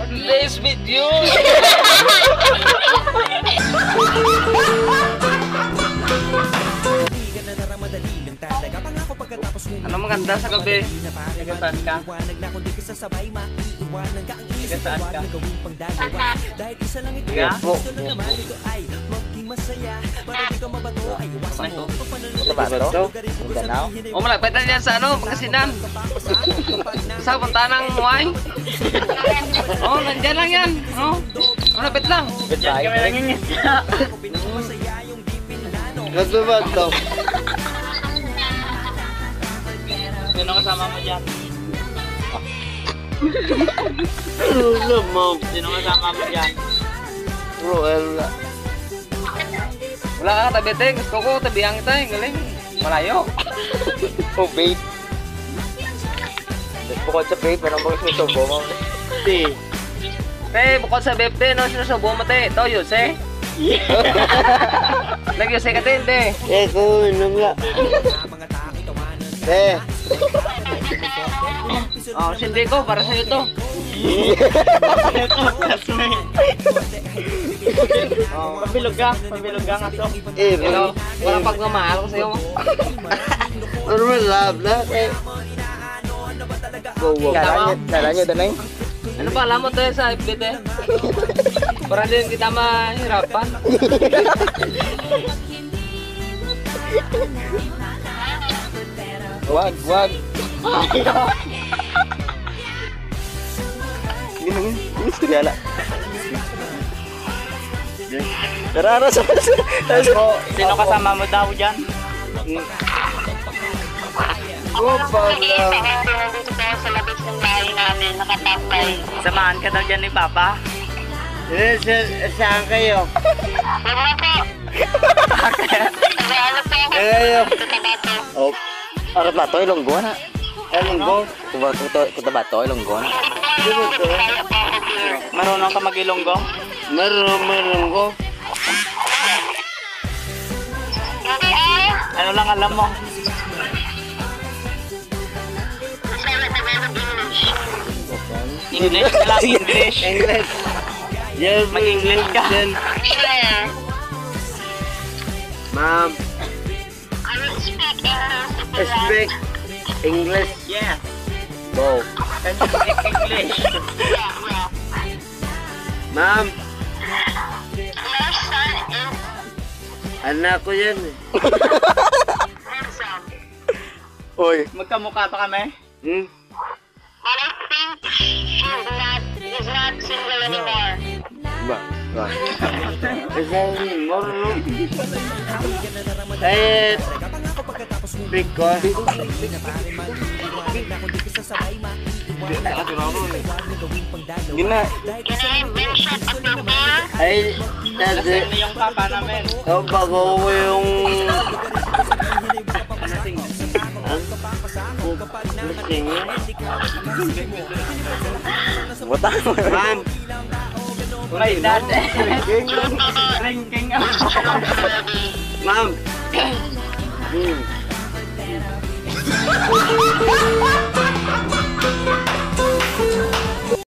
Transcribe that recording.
Today's video. Ano maganda sa gabi? Nagasaan ka? Nagasaan ka? Yeah? Oh, malapit na yan sa ano, Pangasinan. Sa punta ng Muay. Oh, nandyan lang yan. Oh, malapit lang. Diyan kami lang yun. Nasubad to. Sino kasama mo dyan? Sino kasama mo dyan? Roel. Wala ka, tabi tayo. Gusto ko, tabihan kita. Galing. Malayo. Oh, babe. Bukod sa babe, anong mga sinusubo mo? Hindi. Te, bukod sa babe, te, no? Sinusubo mo, te. Ito, Yose. Nag-Yose ka, te, hindi. Ko, nung nga. Oh, sindi ko, para sa'yo to. Oh, pabilog ka nga to. Pero, parang pagmamahal ko sa'yo. Ano naman, love na? Dala nyo, danay. Ano ba, alam mo tayo sa FB, te? Para din kita mahirapan. Wag. Gini, segala. Darara sa Sino kasama mo daw dyan? Nandito tayo sa labas ng bahay namin, nakatambay. Samahan ka daw dyan ni Papa. Saan kayo? Huwag mo po. Ano po? Tatabato. Oh, arap ba to? Ilonggo na. Ilonggo? Kuta ba to? Ilonggo na? Kaya po ako beer. Marunong ka mag-Ilonggo? Marunong ko. Hindi ah. Ano lang alam mo? Sabi Tagalog English. English ka lang, English. English. Yes, Mag-English ka. Sure. Ma'am, I will speak English if you speak like. English. Yeah. Go. Can you speak English? Yeah. Ma'am, Your son is anak ko yan. handsome. Oy. Magkamukha pa kami? But I think he's not single anymore. Ba? Eh, because gina Can I mention a picture? ay Kasi yung papa namin. bago ko yung Butang mo. Ma'am. Right, dad. Drinking. Ma'am.